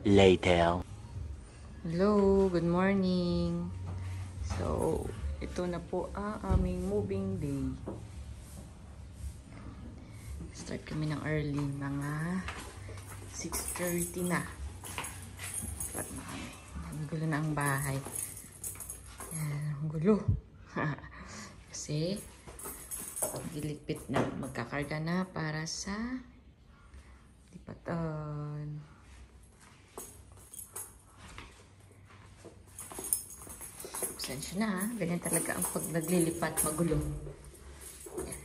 later. Hello, good morning. So, ito na po ang aming moving day. Start kami ng early, mga 6:30 na. Start na kami. Ang gulo na ang bahay. Yan, ang gulo. Kasi, giligpit na. Magkakarga na para sa lipatan. Pasensya na ha. Ganyan talaga ang pag naglilipat, magulo. Yan.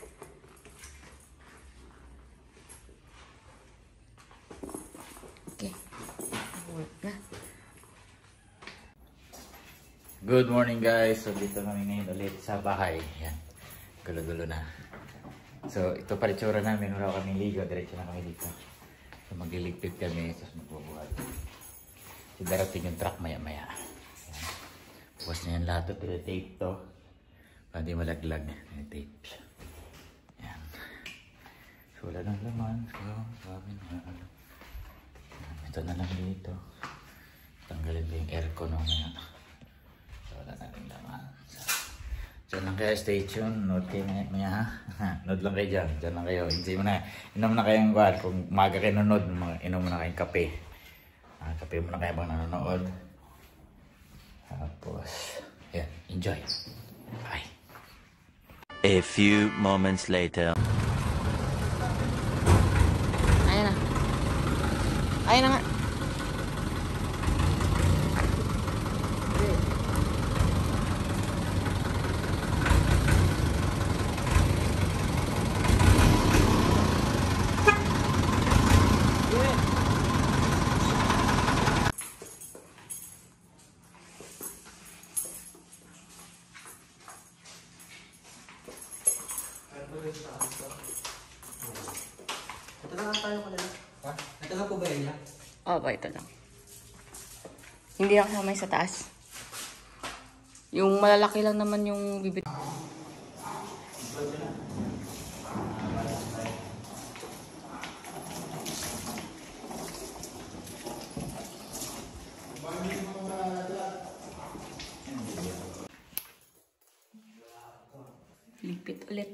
Okay. Work na. Good morning guys. So dito kami ngayon ulit sa bahay. Yan. Gulo-gulo na. So ito pa rin tsura namin. Wala kami ligo. Diretso na kami dito. So magliligpit kami. Tapos magbubuhat. So darating yung truck maya-maya. Bukas na yan lahat ito. Tape to. Para di malaglag. Tape. Yan. So wala nang laman. So sabi na ano. Ito na lang dito. Tanggalin ko yung aircon mamaya. So wala na rin laman. So lang kayo, stay tuned. Note kayo maya ha. Note lang kayo dyan. Dyan lang kayo. Hindi mo na. Inom na kayong guard. Kung umaga kayo nanonood, inom mo na kayong kape. Kape mo na kayo bang nanonood. Tapos, yeah, enjoy. Bye. A few moments later. Ayan na. Ayan na nga. Ito na nga tayo kanila. Ha? Ito na po ba yun? Opo, ito lang. Hindi ako kamay sa taas. Yung malalaki lang naman yung bibit. Lipit ulit.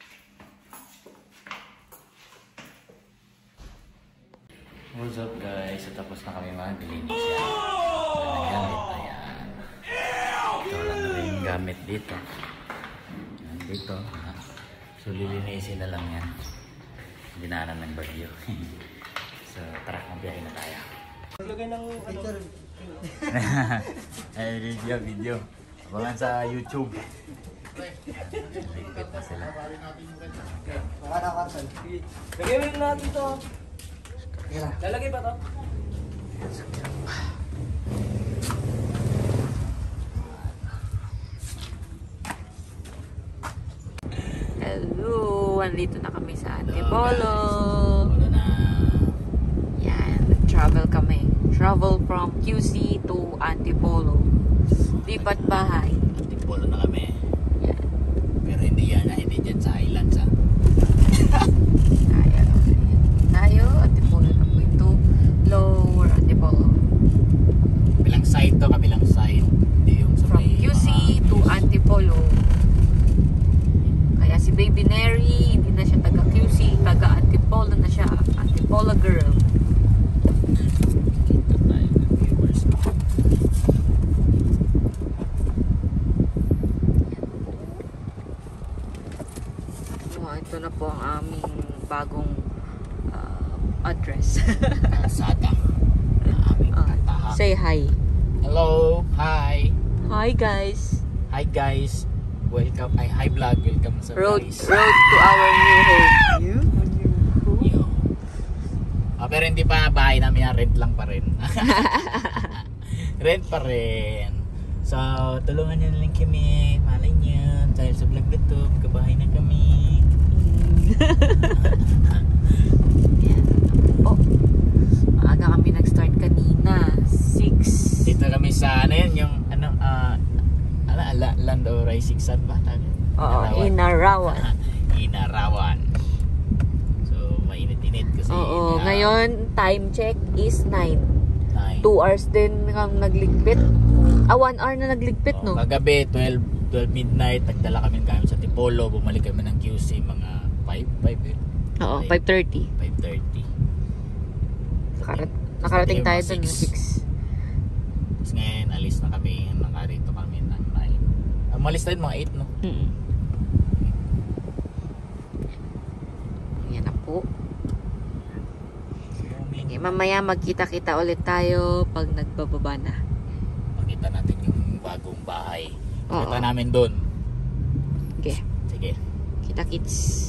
What's up guys? So tapos na kami maglinis yan. Wala na gamit. Ayan. Ito wala na rin yung gamit dito. Ayan dito. So lilinisin na lang yan. Dinaanan ng bagyo. So tara, magbiyahe na tayo. Maglagay ng picture. Ay, video. Abangan sa YouTube. Ligpit na sila. Makakakarsan. Lagay mo rin natin ito. Lalagay ba ito? Hello! Andito na kami sa Antipolo. Yan. Travel kami. Travel from QC to Antipolo. Lipat bahay. Antipolo na kami. Yan. Pero hindi yan. Hindi dyan sa islands ha. Tayo. Antipolo na po ito. Lower Antipolo. Kabilang side to. Kabilang side. Hindi yung sa From may, QC to Antipolo. Kaya si Baby Neri, hindi na siya taga QC, taga Antipolo na siya. Antipolo girl. Kita tayo ng viewers mo. Ito na po ang aming bagong address. Kalsada. Aming katahan. Say hi. Hello. Hi. Hi guys. Hi guys. Welcome. Hi vlog. Welcome sa Road guys. to our new home. Yo. Pero hindi pa bahay namin yan. Rent lang pa rin. Rent pa rin. So, tulungan nyo na lang kami. Malay nyo. Dahil sa vlog na to, magkabahay na kami. Yan. Oh. Maaga kami nag-start kanina. 6. Dito kami sa ano yun, yung ano, Land o Rising Sun ba? Oo, Inarawan. Inarawan. So, mainit-init kasi. Oo, ngayon time check is 9. 9. 2 hours din kang nagligpit. 1 hour na nagligpit, no? Kagabi, 12 midnight, nagdala kami ng gamit sa Tipolo. Bumalik kami ng QC mga 5 eh. Oo, 5:30. 5:30. Nakarating tayo Mga dun, 6. Tapos ngayon, alis na kami. Nakarito kami ng 9. Umalis tayo mga 8, no? Yan na po. Okay, mamaya magkita-kita ulit tayo pag nagbababa na. Makita natin yung bagong bahay. Oo. Makita namin doon. Okay. Sige. Kita-kits.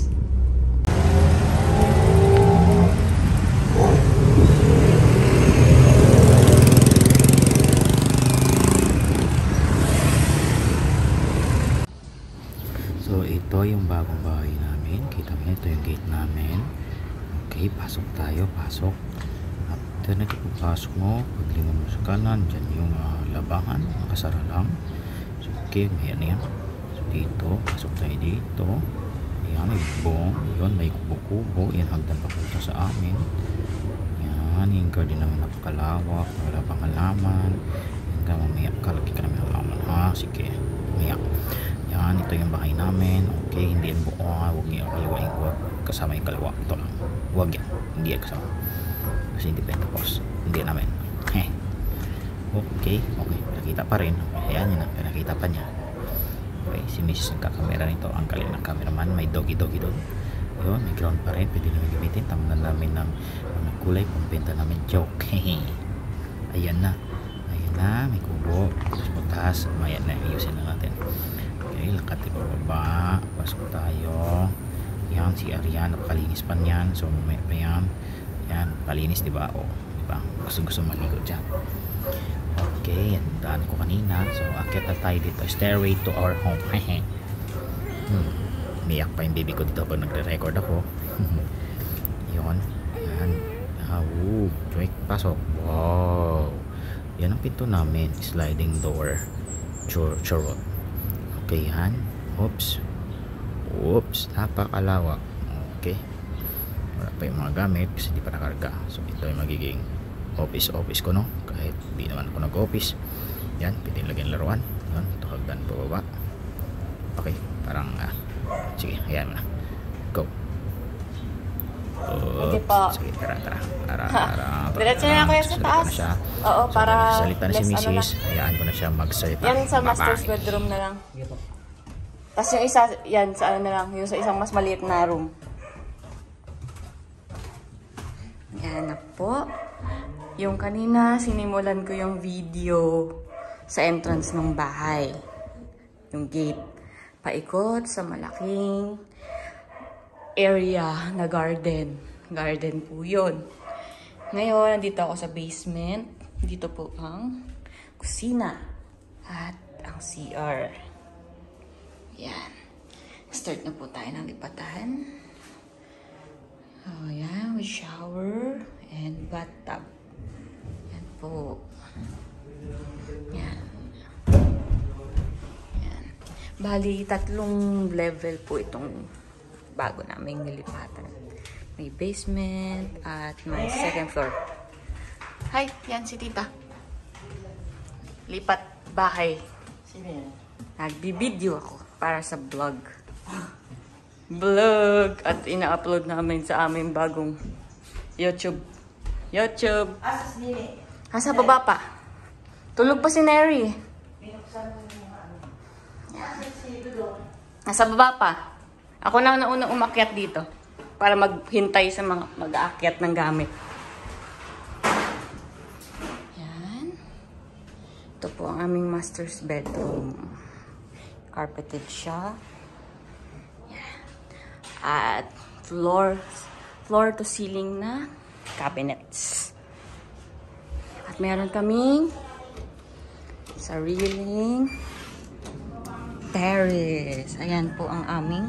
So ito yung bagong bahay namin. Kita mo, ito yung gate namin. Okay, pasok tayo. Pasok. After na pasok mo, paglingon mo sa kanan, dyan yung labahan. Nakasara lang. So okay, may ano yan. So dito, pasok tayo dito. Ayan, may bubong. Yun, may kubo-kubo. Yan, hagdan papunta sa amin. Yan, yung garden namin napakalawak. Wala pang halaman. Hanggang mamaya, kalaki ka namin halaman. Sige, mamaya. Yan, ito yung bahay namin. Okay, hindi yan buo. Huwag niyo kaliwain. Huwag kasama yung kaliwa. Ito lang. Huwag yan. Hindi yan kasama. Kasi hindi pa yung tapos. Hindi namin. Okay. Nakita pa rin. Ayan yun na. Nakita pa niya. Okay, si Mrs. nagkakamera nito. Ang galing ng cameraman. May doggy doon. Yun, may ground pa rin. Pwede namin gamitin. Tamnan namin ng kulay. Pampenta namin joke. Ayan na. May kubo. Tapos butas. Ayan na. Ayusin na natin. Okay, lakad tayo baba. Pasok tayo. Yan, si Arian. Napakalinis pa niyan. So, mamaya pa yan. Yan, napakalinis, diba? O, diba? Gusto maligo dyan. Okay, yan. Daan ko kanina. So, akit na tayo dito. Stairway to our home. Miyak pa yung baby ko dito pag nagre-record ako. Yun. Yan. Joy, pasok. Wow. Yan ang pinto namin. Sliding door. Churot. Okay, yan. Oops, napakalawak. Okay. Wala pa yung mga gamit kasi di pa nakarga. So, ito yung magiging office ko, no? Kahit di naman ako nag-office. Yan, pwede lagyan laruan. Yan, ito hagdan pababa. Okay, parang, sige, hayaan mo na. Go. Okay po. Sige, tara. Diretso na ako sa taas. Oo, para salita na si Mrs. Hayaan ko na siya magsalita. Yan sa master's bedroom na lang. Tapos yung isa, yan sa ano na lang, yung sa isang mas maliit na room. Yan na po. Yung kanina, sinimulan ko yung video sa entrance ng bahay. Yung gate. Paikot sa malaking area na garden. Garden po yun. Ngayon, nandito ako sa basement. Dito po ang kusina at ang CR. Yan. Start na po tayo ng lipatan. Oh, yan. With shower and bathtub. Yan po. Yan. Yan. Bali, 3 level po itong bago naming nilipatan. May basement at may 2nd floor. Hi, yan si tita. Lipat bahay. Sino yan? Nagbibideo ako para sa vlog. At ina-upload namin sa aming bagong YouTube. Asas nini. Nasa baba pa. Tulog pa si Neri. Nasa baba pa. Ako na unang umakyat dito para maghintay sa mga mag-aakyat ng gamit. Yan. Ito po ang aming master's bedroom. Carpeted siya. Yan. At floor to ceiling na cabinets. At meron kaming sariling terrace. Ayan po ang aming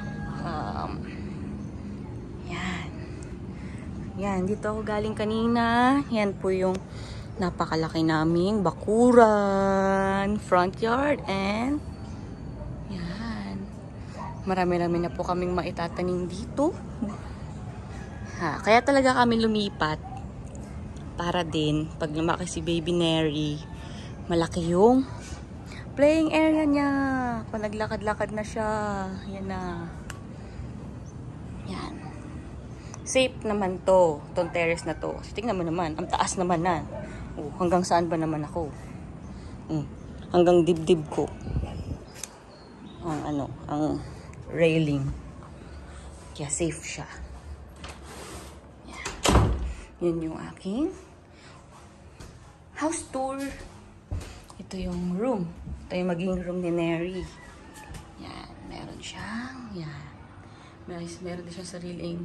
yan, dito ako galing kanina. Yan po yung napakalaki naming bakuran, front yard, and yan. Marami-rami na po kaming maitatanim dito. Kaya talaga kami lumipat Para din, pag lumaki si Baby Neri, malaki yung playing area niya. Pag naglakad-lakad na siya, yan na. Yan. Safe naman to, tong terrace na to. Kasi tingnan mo naman, ang taas naman na. Oh, hanggang saan ba naman ako? Hanggang dibdib ko. Ang railing. Kaya safe siya. Yan. Yun yung aking house tour. Ito yung room. Ito yung maging room ni Neri. Yan. Meron siyang, yan. Meron din siyang sariling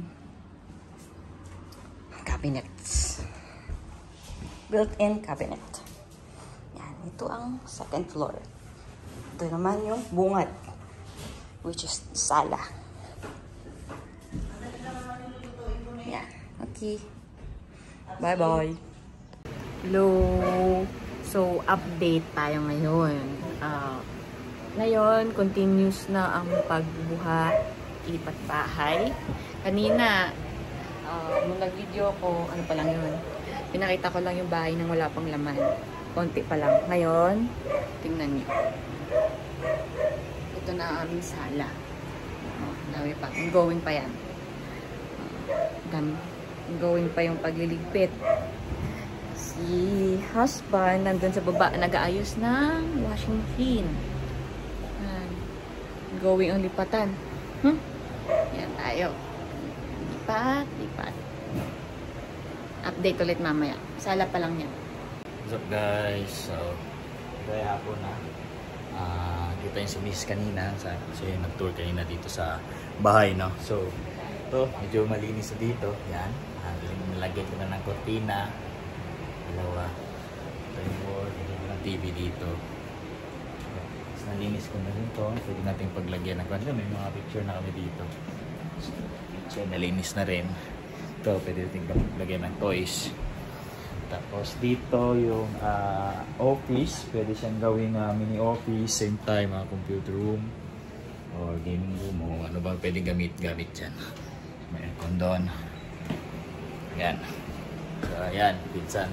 cabinets. Built-in cabinet. Yan. Ito ang second floor. Ito naman yung bungad. Which is sala. Yan. Okay. Bye-bye. Hello. So, update tayo ngayon. Ngayon, continuous na ang pagbubuhat, lipat bahay. Kanina, nung nag-video ko, ano pa lang yun, pinakita ko lang yung bahay nang wala pang laman. Konti pa lang. Ngayon, tingnan niyo. Ito na ang aming sala. Dami pa. Going pa yan. Going pa yung pagliligpit. Si husband nandun sa baba, nag-aayos ng washing machine. Going ang lipatan. Yan tayo. Lipat. Update ulit mamaya. Sala pa lang yan. What's up guys? So, kaya hapon na. Kita yung si Miss kanina. Kasi nag-tour kanina dito sa bahay, no? So, ito, medyo malinis na dito. Yan. Nilagyan ko na ng kortina. Dalawa. Ito yung board. Ito yung TV dito. Tapos nalinis ko na rin ito. Pwede natin paglagyan ng kanya. May mga picture na kami dito. So, nalinis na rin. Ito, pwede natin paglagyan ng toys. Tapos dito yung office. Pwede siyang gawing mini office. Same time, computer room. Or gaming room. O ano ba pwede gamit dyan. May aircon doon. Ayan. So, ayan. Pinsan.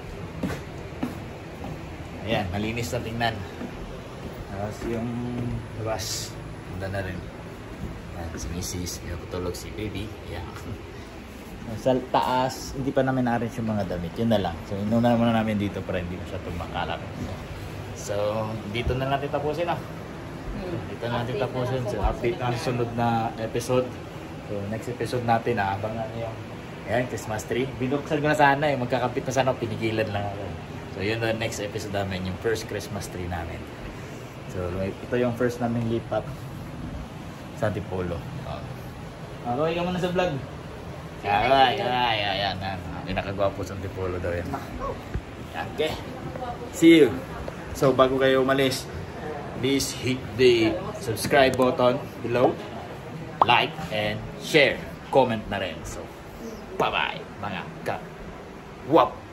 Ayan. Malinis na tingnan. Tapos yung labas. Ganda na rin. Ayan. Si Mrs. Pinapatulog si baby. Ayan. Sa taas, hindi pa namin na-arrange yung mga damit. Yun na lang. So, inuna muna namin dito para hindi na siya tumakalap. So, dito na natin tapusin. Dito na natin tapusin. So, update na sunod na episode. So, next episode natin, abangan nyo yung ayan, Christmas tree. Binuksan ko na sana eh. Magkakapit na sana. Pinigilan lang ako. So, yun na next episode namin. Yung first Christmas tree namin. So, ito yung first namin lipat sa Antipolo. Okay ka muna sa vlog. Ayan. Yung nakagwapo sa Antipolo daw yan. Okay. See you. So, bago kayo umalis, please hit the subscribe button below. Like and share. Comment na rin. So, bye-bye mga ka-wap!